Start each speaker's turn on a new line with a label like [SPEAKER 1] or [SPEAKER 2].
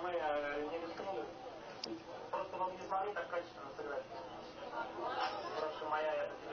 [SPEAKER 1] мы не рискнули. Просто мы не смогли так качественно сыграть. Просто моя